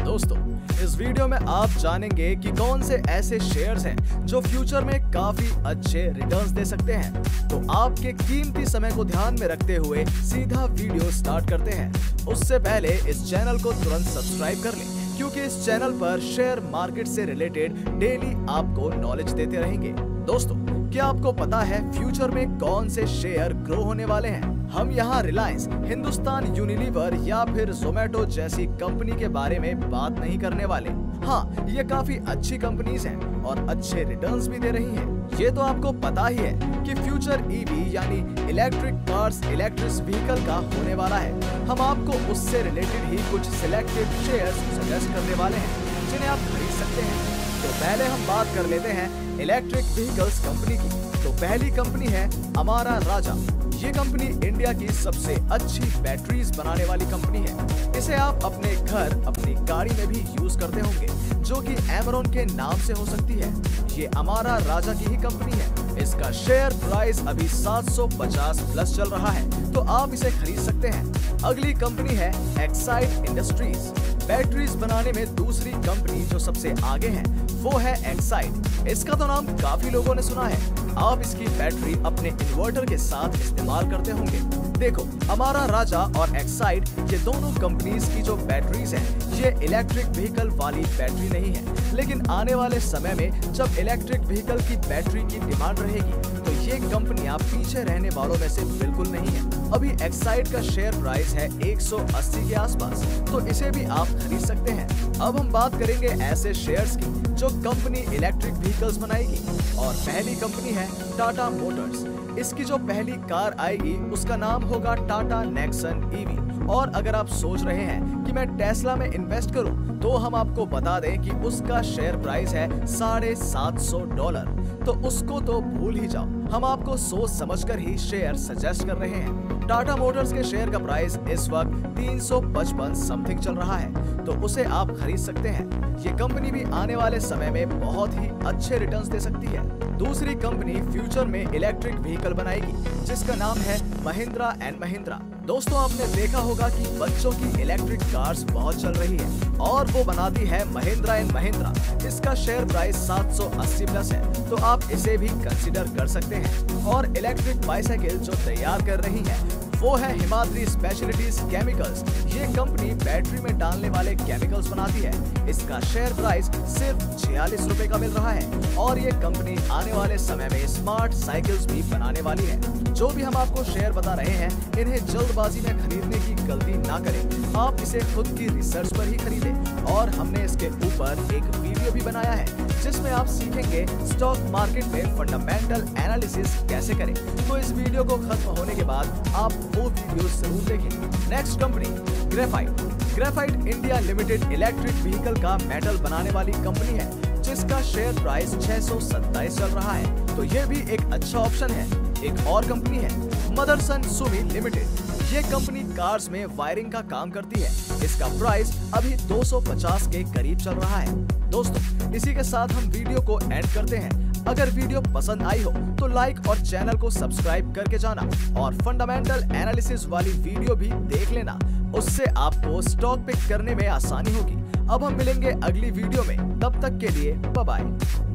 दोस्तों, इस वीडियो में आप जानेंगे कि कौन से ऐसे शेयर्स हैं जो फ्यूचर में काफी अच्छे रिटर्न्स दे सकते हैं। तो आपके कीमती समय को ध्यान में रखते हुए सीधा वीडियो स्टार्ट करते हैं। उससे पहले इस चैनल को तुरंत सब्सक्राइब कर लें, क्योंकि इस चैनल पर शेयर मार्केट से रिलेटेड डेली आपको नॉलेज देते रहेंगे। दोस्तों, क्या आपको पता है फ्यूचर में कौन से शेयर ग्रो होने वाले हैं? हम यहाँ रिलायंस, हिंदुस्तान यूनिलीवर या फिर जोमेटो जैसी कंपनी के बारे में बात नहीं करने वाले। हाँ, ये काफी अच्छी कंपनीज हैं और अच्छे रिटर्न्स भी दे रही हैं। ये तो आपको पता ही है कि फ्यूचर ईवी यानी इलेक्ट्रिक कार्स, इलेक्ट्रिक व्हीकल का होने वाला है। हम आपको उससे रिलेटेड ही कुछ सिलेक्टेड शेयर्स सजेस्ट करने वाले हैं जिन्हें आप खरीद सकते हैं। तो पहले हम बात कर लेते हैं इलेक्ट्रिक व्हीकल्स कंपनी की। तो पहली कंपनी है अमारा राजा। ये कंपनी इंडिया की सबसे अच्छी बैटरीज बनाने वाली कंपनी है। इसे आप अपने घर, अपनी गाड़ी में भी यूज करते होंगे, जो कि एमरॉन के नाम से हो सकती है। ये अमारा राजा की ही कंपनी है। इसका शेयर प्राइस अभी 750 प्लस चल रहा है, तो आप इसे खरीद सकते हैं। अगली कंपनी है एक्साइड इंडस्ट्रीज। बैटरीज बनाने में दूसरी कंपनी जो सबसे आगे है वो है एक्साइड। इसका तो नाम काफी लोगों ने सुना है। आप इसकी बैटरी अपने इन्वर्टर के साथ इस्तेमाल करते होंगे। देखो, अमारा राजा और एक्साइड ये दोनों कंपनीज की जो बैटरीज हैं, ये इलेक्ट्रिक व्हीकल वाली बैटरी नहीं है, लेकिन आने वाले समय में जब इलेक्ट्रिक व्हीकल की बैटरी की डिमांड रहेगी तो ये कंपनियां पीछे रहने वालों में से बिल्कुल नहीं है। अभी एक्साइड का शेयर प्राइस है 180 के आसपास, तो इसे भी आप खरीद सकते हैं। अब हम बात करेंगे ऐसे शेयर्स की जो कंपनी इलेक्ट्रिक व्हीकल्स बनाएगी, और पहली कंपनी है टाटा मोटर्स। इसकी जो पहली कार आएगी उसका नाम होगा टाटा नेक्सन ईवी। और अगर आप सोच रहे हैं कि मैं टेस्ला में इन्वेस्ट करूं, तो हम आपको बता दें कि उसका शेयर प्राइस है $750। तो उसको तो भूल ही जाओ, हम आपको सोच समझकर ही शेयर सजेस्ट कर रहे हैं। टाटा मोटर्स के शेयर का प्राइस इस वक्त 355 समथिंग चल रहा है, तो उसे आप खरीद सकते हैं। ये कंपनी भी आने वाले समय में बहुत ही अच्छे रिटर्न्स दे सकती है। दूसरी कंपनी फ्यूचर में इलेक्ट्रिक व्हीकल बनाएगी, जिसका नाम है महिंद्रा एंड महिंद्रा। दोस्तों, आपने देखा होगा कि बच्चों की इलेक्ट्रिक कार्स बहुत चल रही है, और वो बनाती है महिंद्रा एंड महिंद्रा। इसका शेयर प्राइस 780 प्लस है, तो आप इसे भी कंसिडर कर सकते हैं। और इलेक्ट्रिक बाइसाइकिल जो तैयार कर रही है वो है हिमाद्री स्पेशलिटीज केमिकल्स। ये कंपनी बैटरी में डालने वाले केमिकल्स बनाती है। इसका शेयर प्राइस सिर्फ 46 रुपए का मिल रहा है, और ये कंपनी आने वाले समय में स्मार्ट साइकिल्स भी बनाने वाली है। जो भी हम आपको शेयर बता रहे हैं, इन्हें जल्दबाजी में खरीदने की गलती ना करें। आप इसे खुद की रिसर्च पर ही खरीदें। और हमने इसके ऊपर एक वीडियो भी बनाया है जिसमें आप सीखेंगे स्टॉक मार्केट में फंडामेंटल एनालिसिस कैसे करें। तो इस वीडियो को खत्म होने के बाद आप वो वीडियो जरूर देखें। Next company graphite. Graphite India limited electric vehicle का मेटल बनाने वाली कंपनी है, जिसका शेयर प्राइस 627 चल रहा है, तो ये भी एक अच्छा ऑप्शन है। एक और कंपनी है मदरसन सुमी लिमिटेड। ये कंपनी कार्स में वायरिंग का काम करती है। इसका प्राइस अभी 250 के करीब चल रहा है। दोस्तों, इसी के साथ हम वीडियो को एंड करते हैं। अगर वीडियो पसंद आई हो तो लाइक और चैनल को सब्सक्राइब करके जाना, और फंडामेंटल एनालिसिस वाली वीडियो भी देख लेना। उससे आपको स्टॉक पिक करने में आसानी होगी। अब हम मिलेंगे अगली वीडियो में, तब तक के लिए बाय बाय।